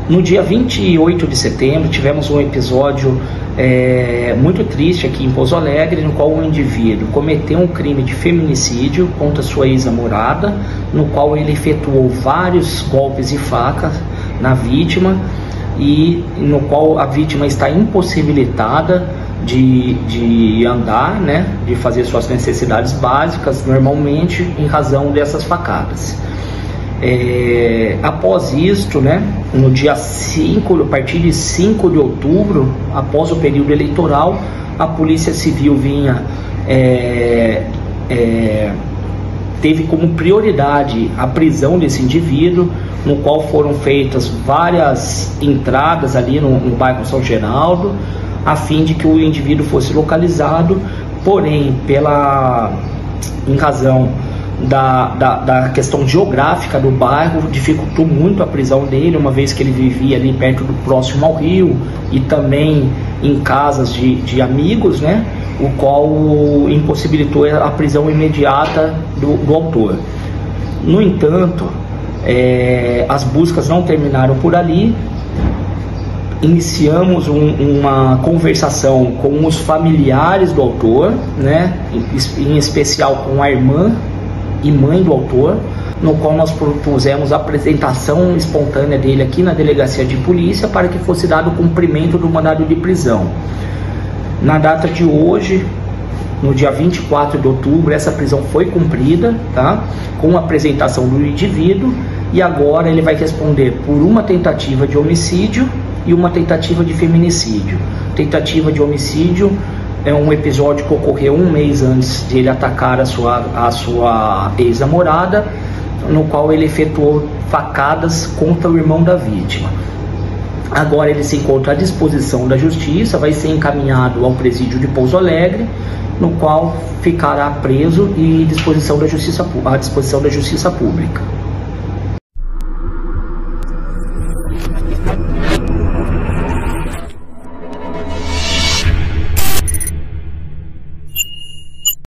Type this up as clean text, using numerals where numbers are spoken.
No dia 28 de setembro, tivemos um episódio muito triste aqui em Pouso Alegre, no qual um indivíduo cometeu um crime de feminicídio contra sua ex-namorada, no qual ele efetuou vários golpes de faca na vítima e no qual a vítima está impossibilitada de andar, né, de fazer suas necessidades básicas normalmente em razão dessas facadas. Após isto, né, no dia 5, a partir de 5 de outubro, após o período eleitoral, a Polícia Civil teve como prioridade a prisão desse indivíduo, no qual foram feitas várias entradas ali no bairro São Geraldo, a fim de que o indivíduo fosse localizado, porém, em razão da questão geográfica do bairro, dificultou muito a prisão dele, uma vez que ele vivia ali próximo ao rio e também em casas de amigos, né, o qual impossibilitou a prisão imediata do autor. No entanto, as buscas não terminaram por ali. Iniciamos uma conversação com os familiares do autor, né, em especial com a irmã e mãe do autor, no qual nós propusemos a apresentação espontânea dele aqui na delegacia de polícia para que fosse dado cumprimento do mandado de prisão. Na data de hoje, no dia 24 de outubro, essa prisão foi cumprida, tá? Com a apresentação do indivíduo, e agora ele vai responder por uma tentativa de homicídio e uma tentativa de feminicídio. Tentativa de homicídio é um episódio que ocorreu um mês antes de ele atacar a sua ex-namorada, no qual ele efetuou facadas contra o irmão da vítima. Agora ele se encontra à disposição da justiça, vai ser encaminhado ao presídio de Pouso Alegre, no qual ficará preso e à disposição da justiça pública.